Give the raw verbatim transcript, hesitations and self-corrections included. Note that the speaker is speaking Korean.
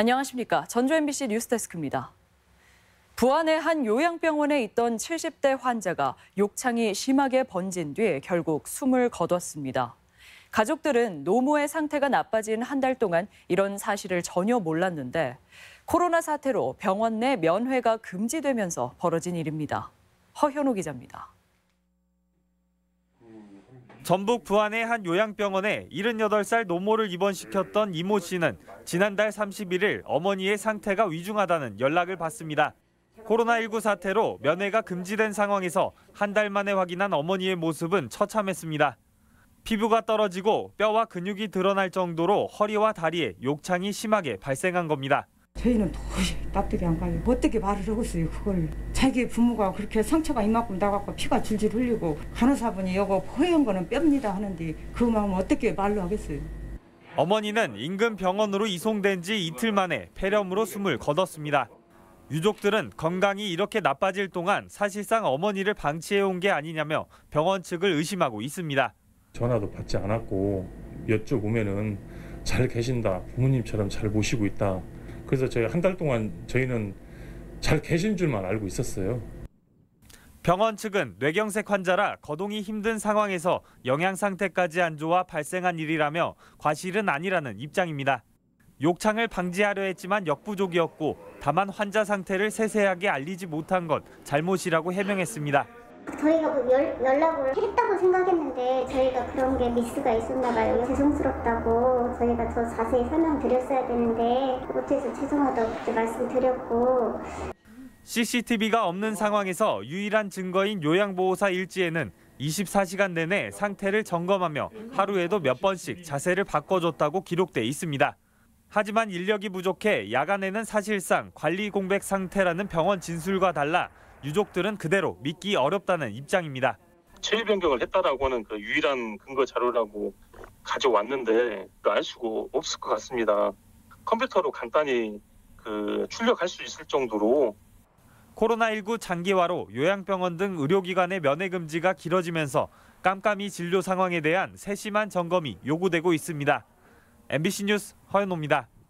안녕하십니까. 전주 엠비씨 뉴스데스크입니다. 부안의 한 요양병원에 있던 칠십 대 환자가 욕창이 심하게 번진 뒤 결국 숨을 거뒀습니다. 가족들은 노모의 상태가 나빠진 한 달 동안 이런 사실을 전혀 몰랐는데 코로나 사태로 병원 내 면회가 금지되면서 벌어진 일입니다. 허현우 기자입니다. 전북 부안의 한 요양병원에 일흔여덟 살 노모를 입원시켰던 이모 씨는 지난달 삼십일 일 어머니의 상태가 위중하다는 연락을 받습니다. 코로나십구 사태로 면회가 금지된 상황에서 한 달 만에 확인한 어머니의 모습은 처참했습니다. 피부가 떨어지고 뼈와 근육이 드러날 정도로 허리와 다리에 욕창이 심하게 발생한 겁니다. 저희는 도저히 납득이 안 가요. 어떻게 말을 하겠어요, 그걸. 자기 부모가 그렇게 상처가 이만큼 나갖고 피가 줄줄 흘리고 간호사분이 이거 허연 거는 뺍니다 하는데 그 마음 어떻게 말로 하겠어요. 어머니는 인근 병원으로 이송된 지 이틀 만에 폐렴으로 숨을 거뒀습니다. 유족들은 건강이 이렇게 나빠질 동안 사실상 어머니를 방치해온 게 아니냐며 병원 측을 의심하고 있습니다. 전화도 받지 않았고 여쭤보면은 잘 계신다, 부모님처럼 잘 모시고 있다. 그래서 저희 한 달 동안 저희는 잘 계신 줄만 알고 있었어요. 병원 측은 뇌경색 환자라 거동이 힘든 상황에서 영양 상태까지 안 좋아 발생한 일이라며 과실은 아니라는 입장입니다. 욕창을 방지하려 했지만 역부족이었고 다만 환자 상태를 세세하게 알리지 못한 것 잘못이라고 해명했습니다. 저희가 뭐 연, 연락을 했다고 생각했는데 저희가 그런 게 미스가 있었나 봐요. 죄송스럽다고 저희가 더 자세히 설명드렸어야 되는데 못해서 죄송하다고 그때 말씀드렸고. 씨씨티비가 없는 상황에서 유일한 증거인 요양보호사 일지에는 이십사 시간 내내 상태를 점검하며 하루에도 몇 번씩 자세를 바꿔줬다고 기록돼 있습니다. 하지만 인력이 부족해 야간에는 사실상 관리 공백 상태라는 병원 진술과 달라 유족들은 그대로 믿기 어렵다는 입장입니다. 체위 변경을 했다라고 하는 그 유일한 근거 자료라고 가져왔는데 알 수가 없을 것 같습니다. 컴퓨터로 간단히 그 출력할 수 있을 정도로. 코로나십구 장기화로 요양병원 등 의료기관의 면회 금지가 길어지면서 깜깜이 진료 상황에 대한 세심한 점검이 요구되고 있습니다. 엠비씨 뉴스 허현호입니다.